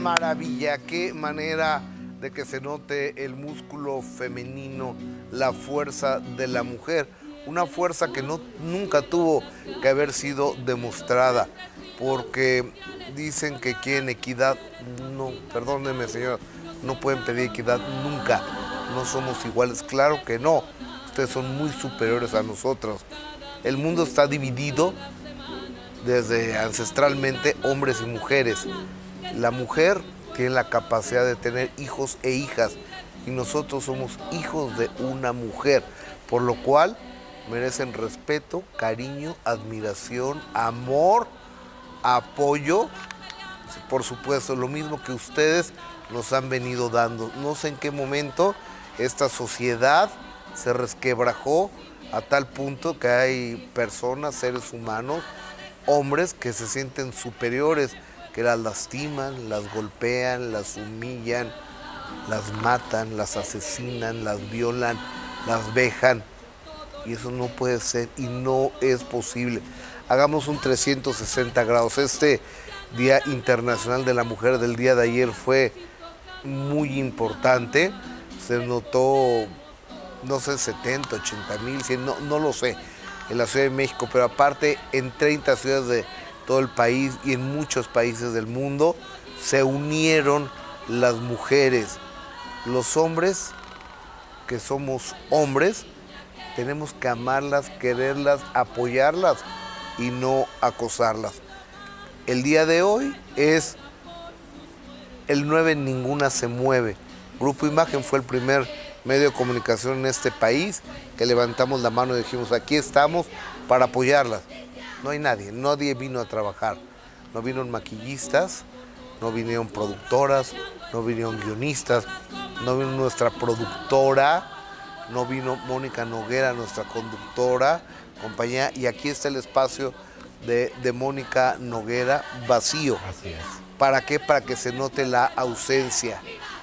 maravilla, qué manera de que se note el músculo femenino, la fuerza de la mujer, una fuerza que nunca tuvo que haber sido demostrada, porque dicen que quieren equidad. No, perdónenme, señor, no pueden pedir equidad nunca, no somos iguales, claro que no, ustedes son muy superiores a nosotros. El mundo está dividido desde ancestralmente hombres y mujeres. La mujer tiene la capacidad de tener hijos e hijas y nosotros somos hijos de una mujer, por lo cual merecen respeto, cariño, admiración, amor, apoyo, por supuesto, lo mismo que ustedes nos han venido dando. No sé en qué momento esta sociedad se resquebrajó a tal punto que hay personas, seres humanos, hombres que se sienten superiores, que las lastiman, las golpean, las humillan, las matan, las asesinan, las violan, las vejan. Y eso no puede ser y no es posible. Hagamos un 360 grados. Este Día Internacional de la Mujer del día de ayer fue muy importante. Se notó, no sé, 70, 80 mil, 100, no lo sé, en la Ciudad de México, pero aparte en 30 ciudades de todo el país y en muchos países del mundo se unieron las mujeres. Los hombres, que somos hombres, tenemos que amarlas, quererlas, apoyarlas y no acosarlas. El día de hoy es el 9 Ninguna se mueve. Grupo Imagen fue el primer medio de comunicación en este país que levantamos la mano y dijimos, aquí estamos para apoyarlas. No hay nadie vino a trabajar. No vinieron maquillistas, no vinieron productoras, no vinieron guionistas, no vino nuestra productora, no vino Mónica Noguera, nuestra conductora, compañía, y aquí está el espacio de Mónica Noguera vacío. Así es. ¿Para qué? Para que se note la ausencia.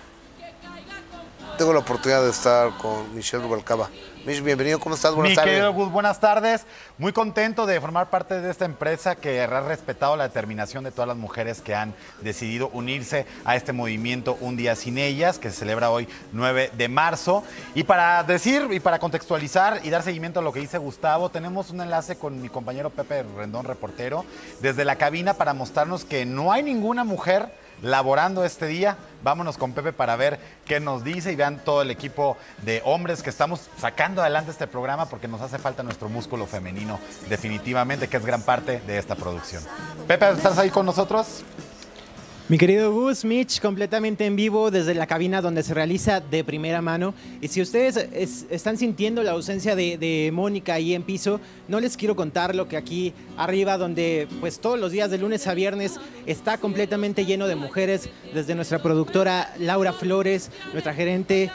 Tengo la oportunidad de estar con Michelle Rubalcaba. Mish, bienvenido, ¿cómo estás? Buenas tardes. Mi querido Gus, buenas tardes. Muy contento de formar parte de esta empresa que ha respetado la determinación de todas las mujeres que han decidido unirse a este movimiento Un Día Sin Ellas, que se celebra hoy 9 de marzo. Y para decir y para contextualizar y dar seguimiento a lo que dice Gustavo, tenemos un enlace con mi compañero Pepe Rendón, reportero, desde la cabina para mostrarnos que no hay ninguna mujer laborando este día. Vámonos con Pepe para ver qué nos dice y vean todo el equipo de hombres que estamos sacando adelante este programa porque nos hace falta nuestro músculo femenino, definitivamente, que es gran parte de esta producción. Pepe, ¿estás ahí con nosotros? Mi querido Gus, Mitch, completamente en vivo desde la cabina donde se realiza de primera mano. Y si ustedes están sintiendo la ausencia de Mónica ahí en piso, no les quiero contar lo que aquí arriba, donde pues todos los días de lunes a viernes está completamente lleno de mujeres, desde nuestra productora Laura Flores, nuestra gerente,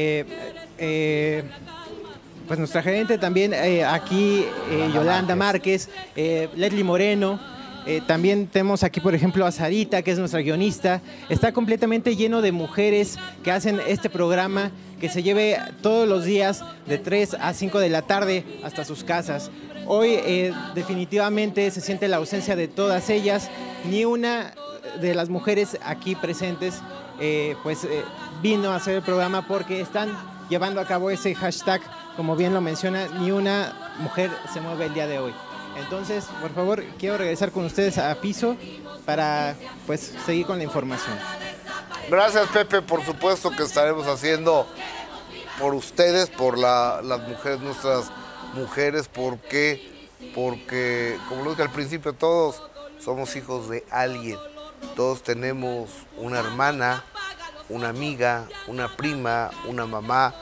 pues nuestra gerente también aquí, Yolanda Márquez, Leslie Moreno. También tenemos aquí, por ejemplo, a Sarita, que es nuestra guionista. Está completamente lleno de mujeres que hacen este programa que se lleve todos los días de 3 a 5 de la tarde hasta sus casas. Hoy definitivamente se siente la ausencia de todas ellas. Ni una de las mujeres aquí presentes vino a hacer el programa porque están llevando a cabo ese hashtag, como bien lo menciona, ni una mujer se mueve el día de hoy. Entonces, por favor, quiero regresar con ustedes a piso para pues seguir con la información. Gracias, Pepe. Por supuesto que estaremos haciendo por ustedes, por las mujeres, nuestras mujeres. ¿Por qué? Porque, como lo dije al principio, todos somos hijos de alguien. Todos tenemos una hermana, una amiga, una prima, una mamá.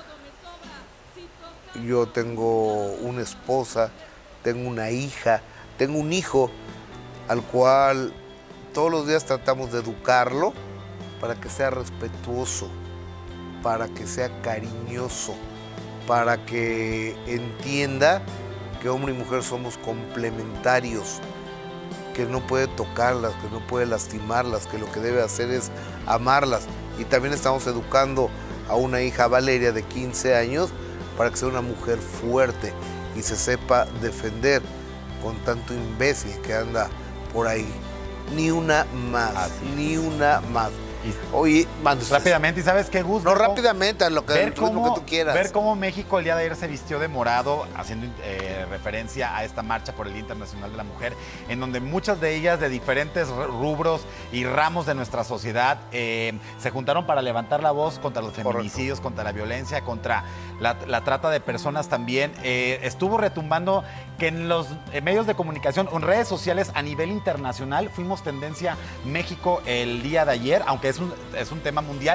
Yo tengo una esposa, tengo una hija, tengo un hijo al cual todos los días tratamos de educarlo para que sea respetuoso, para que sea cariñoso, para que entienda que hombre y mujer somos complementarios, que no puede tocarlas, que no puede lastimarlas, que lo que debe hacer es amarlas. Y también estamos educando a una hija, Valeria, de 15 años, para que sea una mujer fuerte y se sepa defender con tanto imbécil que anda por ahí. Ni una más, ni una más. Oye, rápidamente, ¿y sabes qué, Gus? No, rápidamente, lo que tú quieras. Ver cómo México el día de ayer se vistió de morado, haciendo referencia a esta marcha por el Día Internacional de la Mujer, en donde muchas de ellas de diferentes rubros y ramos de nuestra sociedad se juntaron para levantar la voz contra los feminicidios, contra la violencia, contra la trata de personas también. Estuvo retumbando que en los medios de comunicación, en redes sociales a nivel internacional, fuimos tendencia México el día de ayer, aunque es un tema mundial.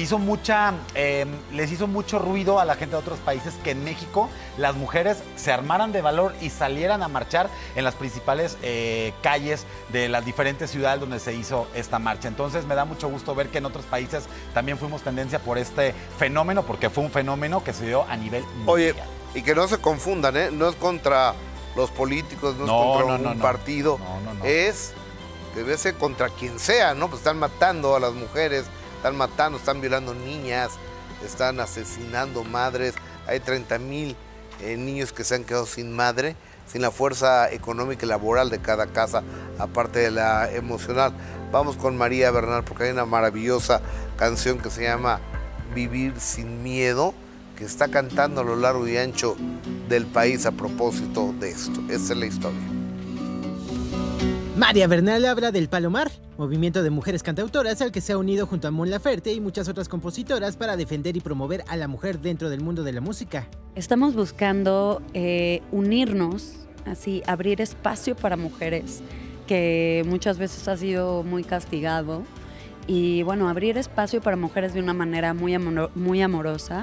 Les hizo mucho ruido a la gente de otros países que en México las mujeres se armaran de valor y salieran a marchar en las principales calles de las diferentes ciudades donde se hizo esta marcha. Entonces me da mucho gusto ver que en otros países también fuimos tendencia por este fenómeno, porque fue un fenómeno que se dio a nivel mundial. Oye, y que no se confundan, no es contra los políticos, no es contra un partido, es, debe ser contra quien sea, ¿no? Pues están matando a las mujeres, están violando niñas, están asesinando madres, hay 30,000 niños que se han quedado sin madre, sin la fuerza económica y laboral de cada casa, aparte de la emocional. Vamos con María Bernal, porque hay una maravillosa canción que se llama Vivir sin miedo, que está cantando a lo largo y ancho del país a propósito de esto. Esa es la historia. María Bernal habla del Palomar, movimiento de mujeres cantautoras al que se ha unido junto a Mon Laferte y muchas otras compositoras para defender y promover a la mujer dentro del mundo de la música. Estamos buscando unirnos, así, abrir espacio para mujeres, que muchas veces ha sido muy castigado. Y bueno, abrir espacio para mujeres de una manera muy amorosa,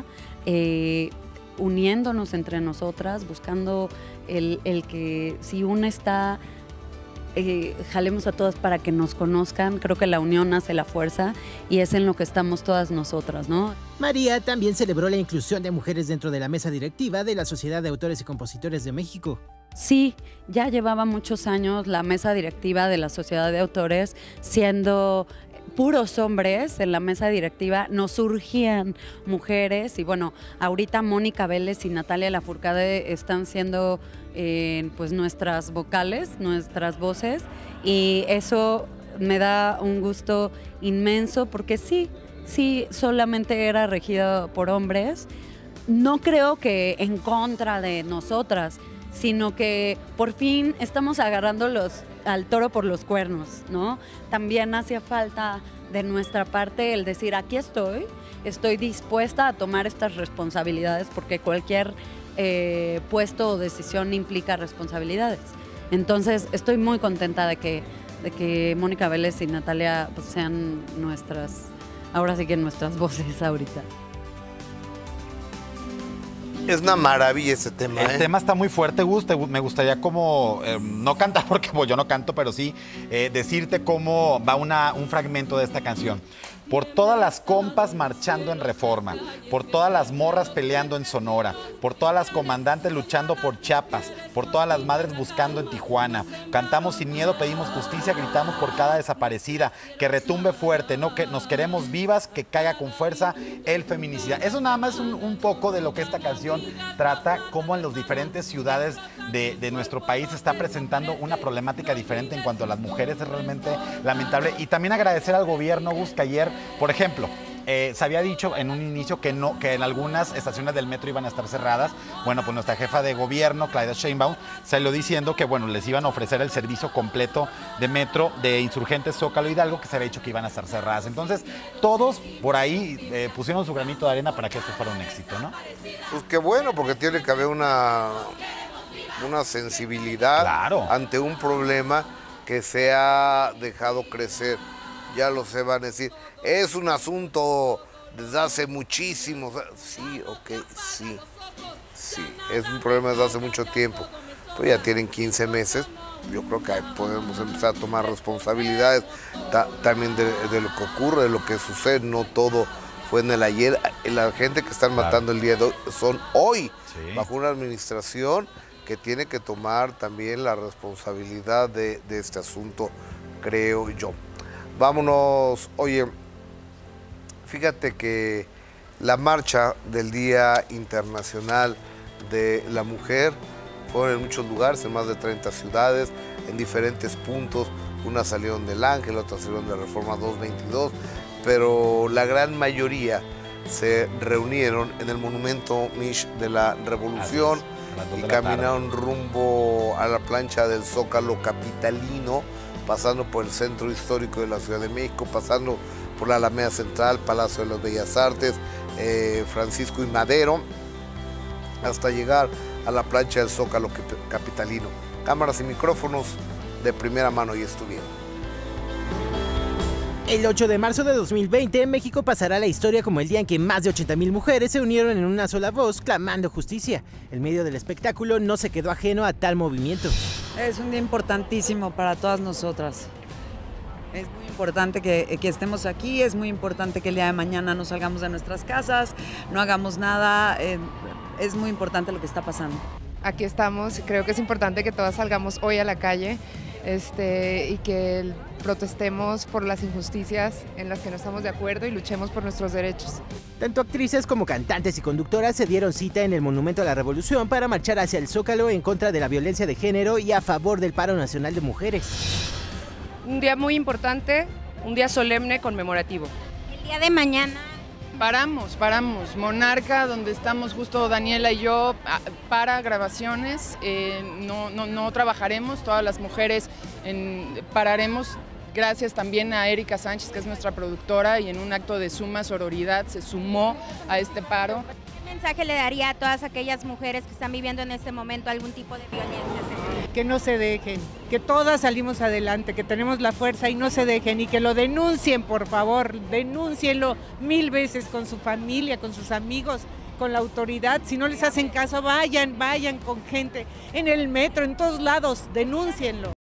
uniéndonos entre nosotras, buscando el que si una está, jalemos a todas para que nos conozcan. Creo que la unión hace la fuerza y es en lo que estamos todas nosotras, ¿no? María también celebró la inclusión de mujeres dentro de la mesa directiva de la Sociedad de Autores y Compositores de México. Sí, ya llevaba muchos años la mesa directiva de la Sociedad de Autores siendo puros hombres en la mesa directiva, nos surgían mujeres y bueno, ahorita Mónica Vélez y Natalia Lafourcade están siendo pues nuestras vocales, nuestras voces, y eso me da un gusto inmenso porque sí, solamente era regido por hombres. No creo que en contra de nosotras, sino que por fin estamos agarrando al toro por los cuernos, ¿no? También hacía falta de nuestra parte el decir, aquí estoy dispuesta a tomar estas responsabilidades, porque cualquier puesto o decisión implica responsabilidades. Entonces, estoy muy contenta de que Mónica Vélez y Natalia pues, sean ahora sí que nuestras voces ahorita. Es una maravilla ese tema. El tema está muy fuerte, Gus. Me gustaría como, no cantar porque pues, yo no canto, pero sí decirte cómo va un fragmento de esta canción. Por todas las compas marchando en Reforma, por todas las morras peleando en Sonora, por todas las comandantes luchando por Chiapas, por todas las madres buscando en Tijuana. Cantamos sin miedo, pedimos justicia, gritamos por cada desaparecida, que retumbe fuerte, no que nos queremos vivas, que caiga con fuerza el feminicida. Eso nada más es un poco de lo que esta canción trata, cómo en las diferentes ciudades de nuestro país se está presentando una problemática diferente en cuanto a las mujeres. Es realmente lamentable. Y también agradecer al gobierno, Gus, que ayer, por ejemplo, se había dicho en un inicio que en algunas estaciones del metro iban a estar cerradas. Bueno, pues nuestra jefa de gobierno, Claudia Sheinbaum, salió diciendo que bueno, les iban a ofrecer el servicio completo de metro de Insurgentes, Zócalo, Hidalgo, que se había dicho que iban a estar cerradas. Entonces, todos por ahí pusieron su granito de arena para que esto fuera un éxito, ¿no? Pues qué bueno, porque tiene que haber una sensibilidad, claro, ante un problema que se ha dejado crecer. Ya lo se van a decir, es un asunto desde hace muchísimo. Sí, ok, sí, es un problema desde hace mucho tiempo. Pues ya tienen 15 meses, yo creo que podemos empezar a tomar responsabilidades también de lo que ocurre, de lo que sucede. No todo fue en el ayer. La gente que están matando el día de hoy son hoy, sí, bajo una administración que tiene que tomar también la responsabilidad de este asunto, creo yo. Vámonos. Oye, fíjate que la marcha del Día Internacional de la Mujer fueron en muchos lugares, en más de 30 ciudades, en diferentes puntos. Unas salieron del Ángel, otras salieron de Reforma 222. pero la gran mayoría se reunieron en el monumento Mish de la Revolución y caminaron rumbo a la plancha del Zócalo capitalino, pasando por el centro histórico de la Ciudad de México, pasando por la Alameda Central, Palacio de las Bellas Artes, Francisco y Madero, hasta llegar a la plancha del Zócalo capitalino. Cámaras y micrófonos de primera mano y estuvieron. El 8 de marzo de 2020, México pasará a la historia como el día en que más de 80,000 mujeres se unieron en una sola voz clamando justicia. El medio del espectáculo no se quedó ajeno a tal movimiento. Es un día importantísimo para todas nosotras. Es muy importante que estemos aquí, es muy importante que el día de mañana no salgamos de nuestras casas, no hagamos nada, es muy importante lo que está pasando. Aquí estamos, creo que es importante que todas salgamos hoy a la calle y que protestemos por las injusticias en las que no estamos de acuerdo y luchemos por nuestros derechos. Tanto actrices como cantantes y conductoras se dieron cita en el Monumento a la Revolución para marchar hacia el Zócalo en contra de la violencia de género y a favor del paro nacional de mujeres. Un día muy importante, un día solemne, conmemorativo. El día de mañana. Paramos. Monarca, donde estamos justo Daniela y yo, para grabaciones. No trabajaremos, todas las mujeres pararemos. Gracias también a Erika Sánchez, que es nuestra productora, y en un acto de suma sororidad se sumó a este paro. ¿Qué mensaje le daría a todas aquellas mujeres que están viviendo en este momento algún tipo de violencia? Que no se dejen, que todas salimos adelante, que tenemos la fuerza y no se dejen, y que lo denuncien, por favor, denúncienlo 1000 veces con su familia, con sus amigos, con la autoridad. Si no les hacen caso, vayan con gente en el metro, en todos lados, denúncienlo.